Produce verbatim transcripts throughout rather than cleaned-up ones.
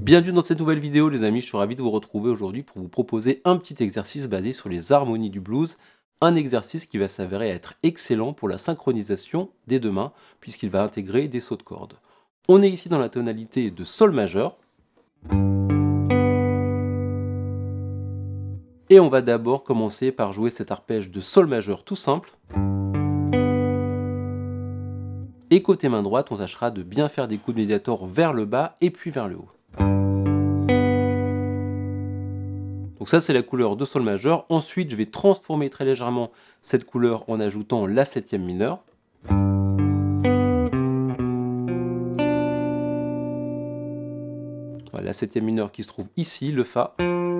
Bienvenue dans cette nouvelle vidéo les amis, je suis ravi de vous retrouver aujourd'hui pour vous proposer un petit exercice basé sur les harmonies du blues, un exercice qui va s'avérer être excellent pour la synchronisation des deux mains puisqu'il va intégrer des sauts de cordes. On est ici dans la tonalité de sol majeur et on va d'abord commencer par jouer cet arpège de sol majeur tout simple. Et côté main droite, on tâchera de bien faire des coups de médiator vers le bas et puis vers le haut. Donc ça c'est la couleur de sol majeur. Ensuite je vais transformer très légèrement cette couleur en ajoutant la septième mineure. Voilà, la septième mineure qui se trouve ici, le Fa.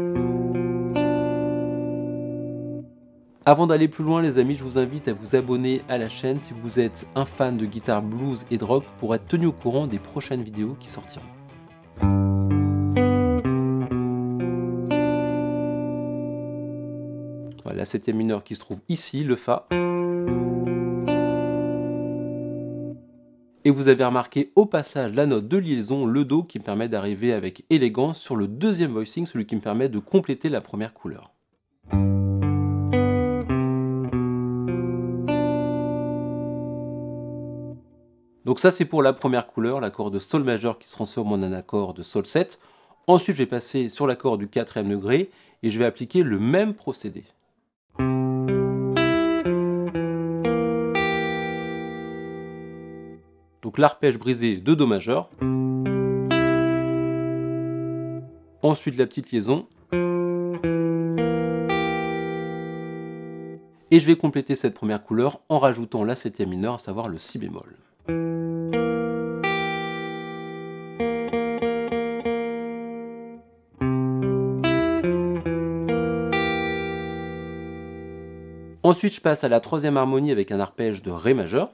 Avant d'aller plus loin les amis, je vous invite à vous abonner à la chaîne si vous êtes un fan de guitare blues et de rock pour être tenu au courant des prochaines vidéos qui sortiront. Voilà, la septième mineure qui se trouve ici, le Fa. Et vous avez remarqué au passage la note de liaison, le Do, qui me permet d'arriver avec élégance sur le deuxième voicing, celui qui me permet de compléter la première couleur. Donc ça c'est pour la première couleur, l'accord de sol majeur qui se transforme en un accord de sol sept. Ensuite je vais passer sur l'accord du quatrième degré et je vais appliquer le même procédé. Donc l'arpège brisé de Do majeur. Ensuite la petite liaison. Et je vais compléter cette première couleur en rajoutant la septième mineure, à savoir le Si bémol. Ensuite je passe à la troisième harmonie avec un arpège de Ré majeur.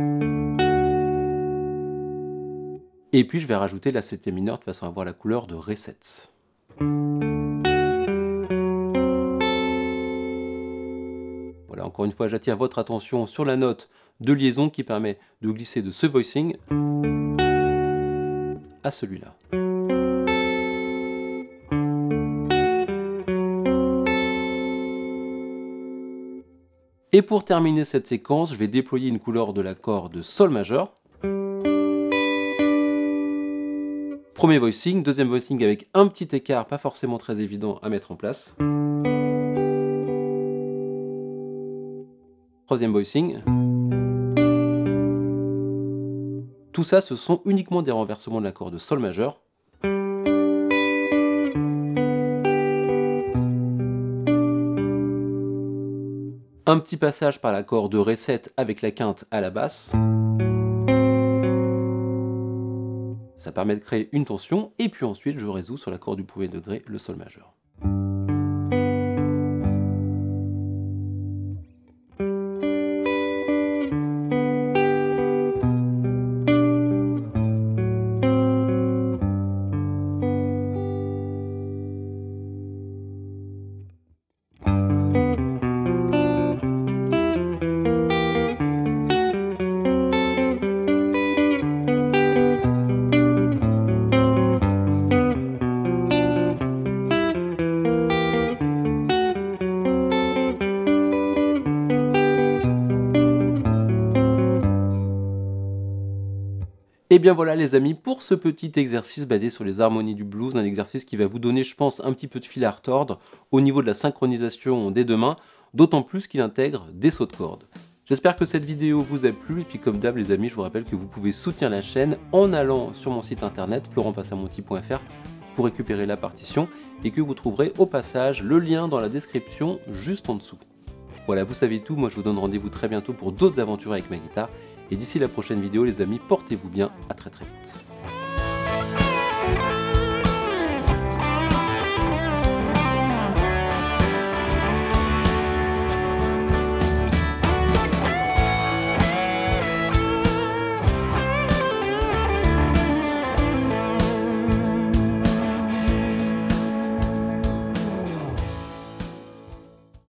Et puis je vais rajouter la septième mineure de façon à avoir la couleur de Ré sept. Voilà, encore une fois j'attire votre attention sur la note de liaison qui permet de glisser de ce voicing à celui-là. Et pour terminer cette séquence, je vais déployer une couleur de l'accord de Sol majeur. Premier voicing, deuxième voicing avec un petit écart, pas forcément très évident à mettre en place. Troisième voicing. Tout ça, ce sont uniquement des renversements de l'accord de Sol majeur. Un petit passage par l'accord de Ré sept avec la quinte à la basse. Ça permet de créer une tension, et puis ensuite je résous sur l'accord du premier degré, le Sol majeur. Et bien voilà les amis pour ce petit exercice basé sur les harmonies du blues, un exercice qui va vous donner je pense un petit peu de fil à retordre au niveau de la synchronisation des deux mains, d'autant plus qu'il intègre des sauts de cordes. J'espère que cette vidéo vous a plu et puis comme d'hab les amis je vous rappelle que vous pouvez soutenir la chaîne en allant sur mon site internet florent passamonti point F R pour récupérer la partition et que vous trouverez au passage le lien dans la description juste en dessous. Voilà vous savez tout, moi je vous donne rendez-vous très bientôt pour d'autres aventures avec ma guitare. Et d'ici la prochaine vidéo les amis, portez-vous bien, à très très vite.